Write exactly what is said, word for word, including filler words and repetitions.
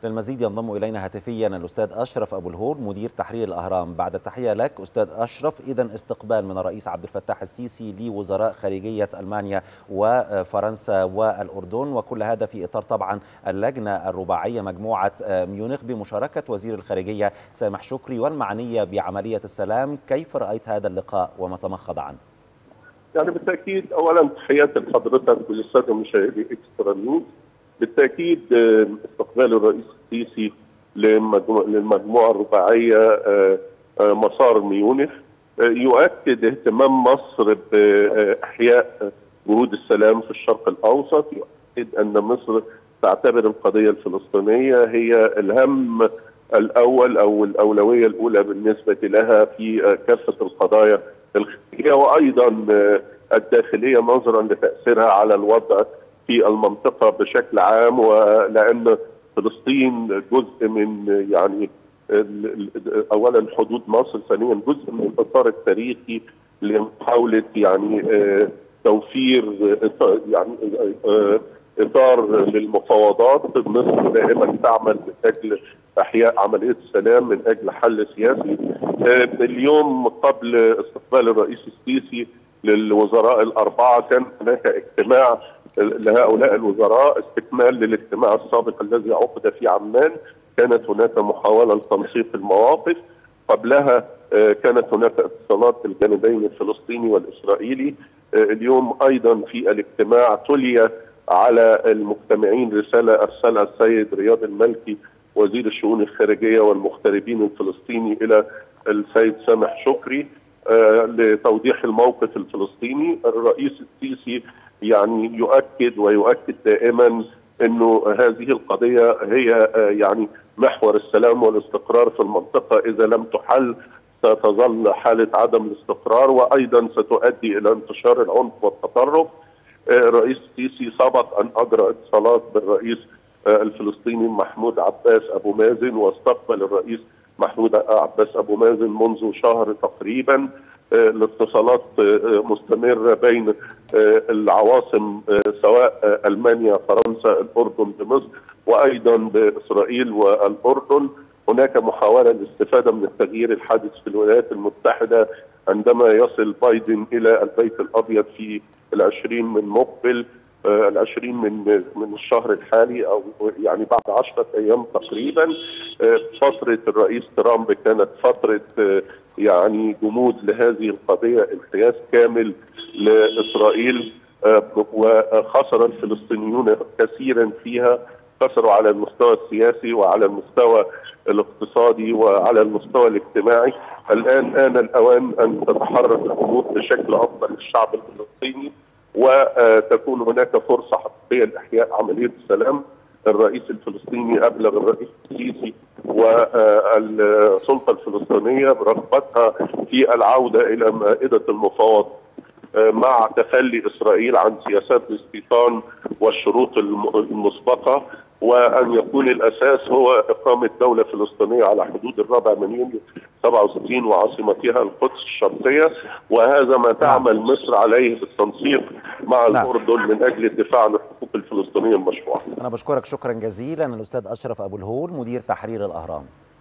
للمزيد ينضم إلينا هاتفيا الأستاذ أشرف أبو الهول مدير تحرير الأهرام. بعد التحية لك أستاذ أشرف، إذن استقبال من الرئيس عبد الفتاح السيسي لوزراء خارجية ألمانيا وفرنسا والأردن، وكل هذا في إطار طبعا اللجنة الرباعية مجموعة ميونخ بمشاركة وزير الخارجية سامح شكري والمعنية بعملية السلام. كيف رأيت هذا اللقاء وما تمخض عنه؟ يعني بالتأكيد أولا تحياتي لحضرتك وللسادة مشاهدي إكسترا نيوز. بالتأكيد استقبال الرئيس السيسي للمجموعة الرباعية مسار ميونخ يؤكد اهتمام مصر بإحياء جهود السلام في الشرق الأوسط، يؤكد أن مصر تعتبر القضية الفلسطينية هي الهم الأول أو الأولوية الأولى بالنسبة لها في كافة القضايا الخارجية وأيضا الداخلية، نظرا لتأثيرها على الوضع في المنطقة بشكل عام، ولأن فلسطين جزء من يعني أولا حدود مصر، ثانيا جزء من الإطار التاريخي لمحاولة يعني توفير يعني إطار للمفاوضات. مصر دائما تعمل من أجل إحياء عملية السلام من أجل حل سياسي. اليوم قبل استقبال الرئيس السيسي للوزراء الأربعة كان هناك اجتماع لهؤلاء الوزراء استكمال للاجتماع السابق الذي عقد في عمان. كانت هناك محاولة لتنسيق المواقف. قبلها كانت هناك اتصالات الجانبين الفلسطيني والإسرائيلي. اليوم أيضا في الاجتماع تلي على المجتمعين رسالة أرسلها السيد رياض المالكي وزير الشؤون الخارجية والمغتربين الفلسطيني إلى السيد سامح شكري لتوضيح الموقف الفلسطيني. الرئيس السيسي يعني يؤكد ويؤكد دائما انه هذه القضيه هي يعني محور السلام والاستقرار في المنطقه، اذا لم تحل ستظل حاله عدم الاستقرار وايضا ستؤدي الى انتشار العنف والتطرف. الرئيس السيسي سبق ان اجرى اتصالات بالرئيس الفلسطيني محمود عباس ابو مازن، واستقبل الرئيس محمود عباس ابو مازن منذ شهر تقريبا. الاتصالات مستمره بين العواصم سواء المانيا، فرنسا، الاردن بمصر، وايضا باسرائيل والاردن. هناك محاوله للاستفاده من التغيير الحادث في الولايات المتحده عندما يصل بايدن الى البيت الابيض في العشرين من مقبل، العشرين من من الشهر الحالي او يعني بعد عشرة ايام تقريبا. فتره الرئيس ترامب كانت فتره يعني جمود لهذه القضيه، انحياز كامل لاسرائيل، وخسر الفلسطينيون كثيرا فيها، خسروا على المستوى السياسي وعلى المستوى الاقتصادي وعلى المستوى الاجتماعي. الان آن الاوان ان تتحرك الامور بشكل افضل للشعب الفلسطيني وتكون هناك فرصه حقيقيه لاحياء عمليه السلام. الرئيس الفلسطيني ابلغ الرئيس السيسي والسلطه الفلسطينيه برغبتها في العوده الى مائده المفاوضات مع تخلي اسرائيل عن سياسات الاستيطان والشروط المسبقه، وان يكون الاساس هو اقامه دوله فلسطينيه على حدود الرابع من يونيو سبعة وستين وعاصمتها القدس الشرقيه، وهذا ما تعمل مصر عليه بالتنسيق مع الاردن من اجل الدفاع عن الحقوق الفلسطينيه المشروعه. انا بشكرك شكرا جزيلا الاستاذ اشرف ابو الهول مدير تحرير الاهرام.